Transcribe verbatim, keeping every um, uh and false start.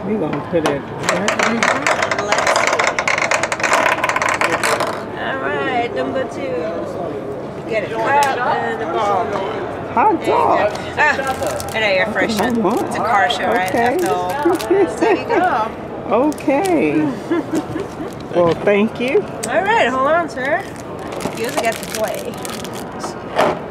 We're gonna put it right here. Let's see. Alright, number two. Get it up and the ball. Hot dog. Ah, and air freshener. It's a car show, right? Okay. There you go. Okay. Well, thank you. Alright, hold on, sir. You also got to play.